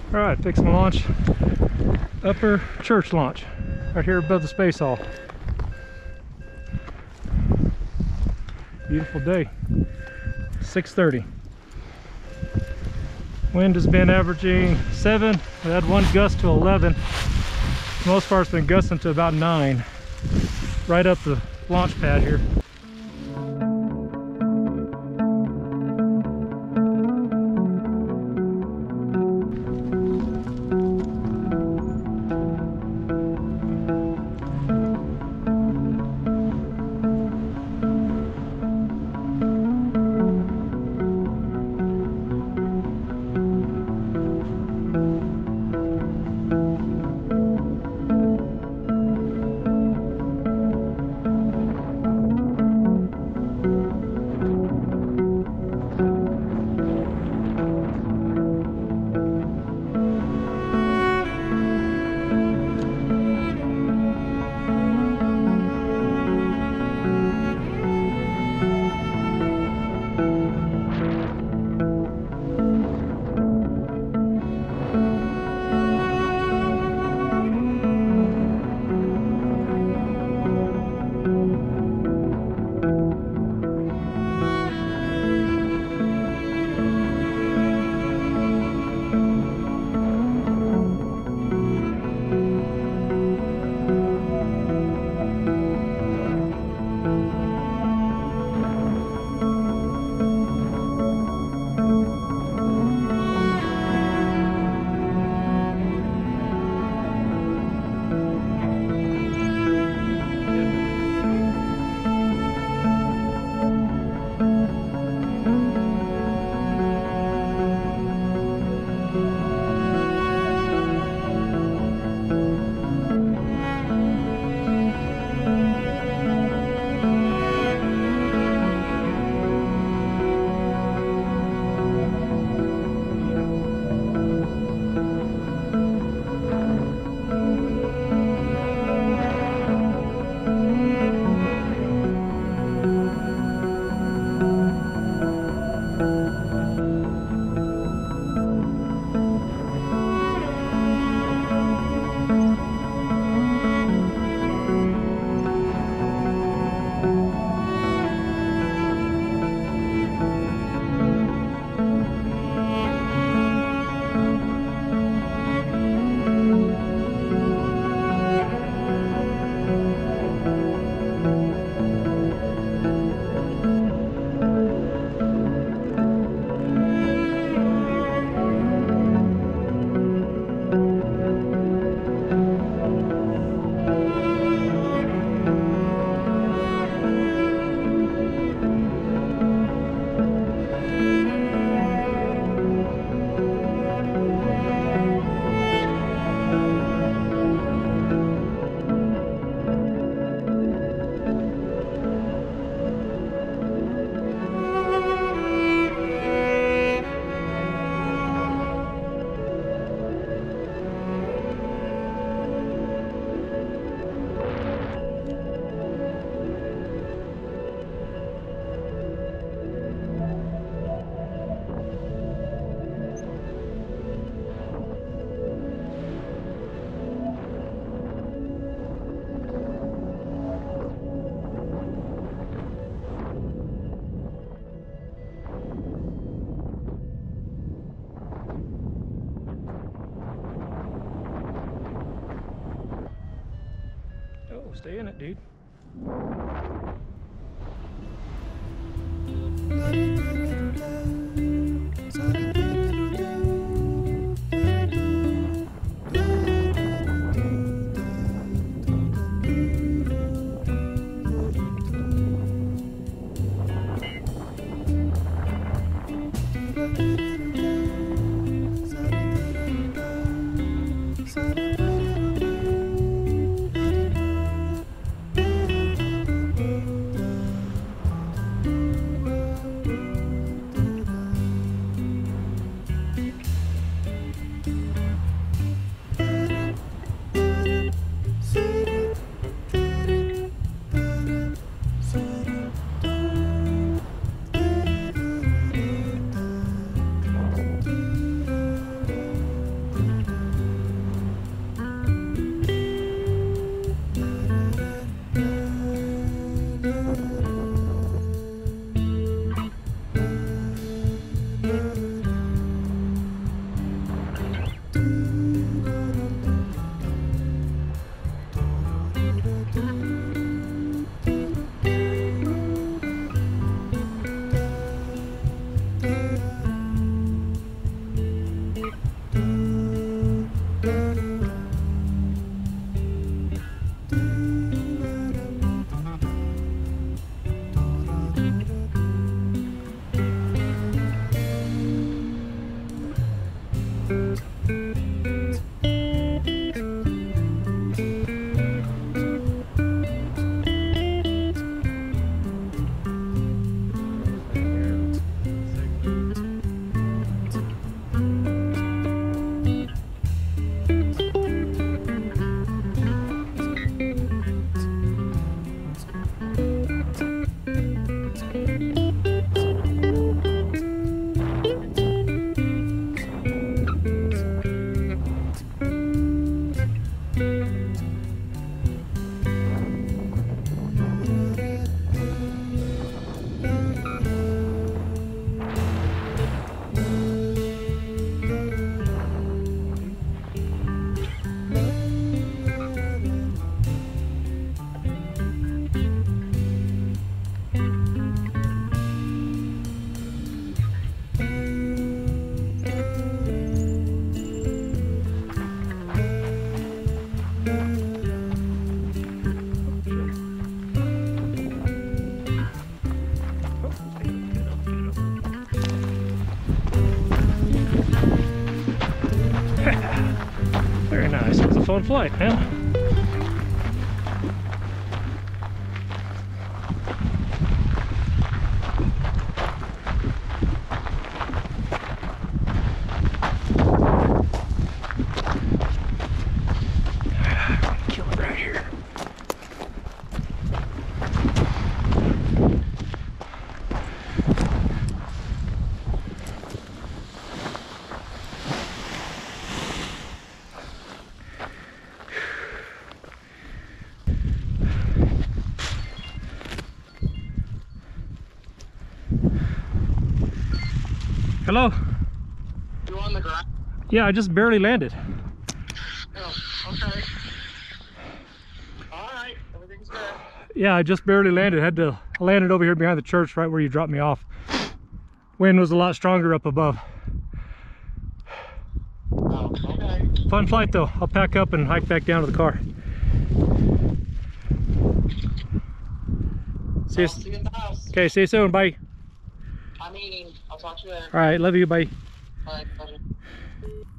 All right, fixing to launch upper church launch right here above the space hall. Beautiful day, 6:30. Wind has been averaging 7. We had one gust to 11. For the most part, it's been gusting to about 9 right up the launch pad here. Oh, stay in it, dude. Very nice. It was a fun flight, man. Kill it right here. Hello? You on the ground? Yeah, I just barely landed. Oh, okay. Alright, everything's good. Yeah, I just barely landed. I landed over here behind the church right where you dropped me off. Wind was a lot stronger up above. Oh, okay. Fun flight though. I'll pack up and hike back down to the car. See See you in the house. Okay, see you soon. Bye. I'm eating. I'll talk to you later. All right, love you. Bye. Bye. Bye.